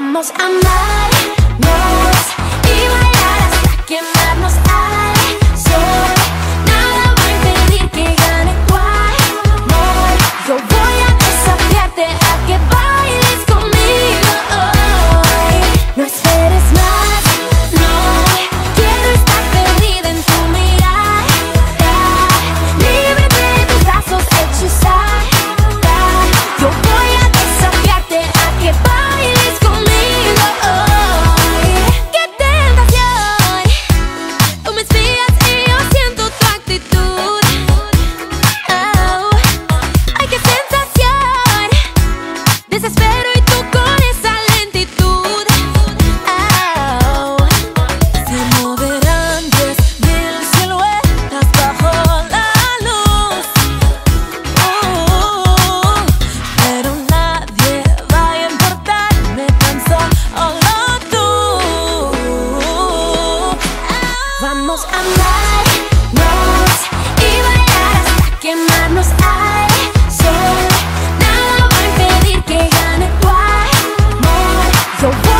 Vamos a amarnos y bailar hasta quemarnos al sol. Nada va a impedir que gane tu amor. Yo voy a desafiarte a que bailes conmigo hoy. No esperes más, no. Quiero estar perdida en tu mirada, libre de tus brazos, hechizada. Yo voy a desafiarte a que bailes conmigo hoy. ¡Qué tentación! Tú me inspiras y yo siento tu actitud. Oh, ¡ay, qué sensación! Desespero y tú con esa lentitud. Oh, se moverán 10.000 siluetas bajo la luz. Pero nadie va a importarme tan solo tú. Vamos a amarnos y bailar hasta quemarnos al sol. Nada va a impedir que gane tu amor. Yo voy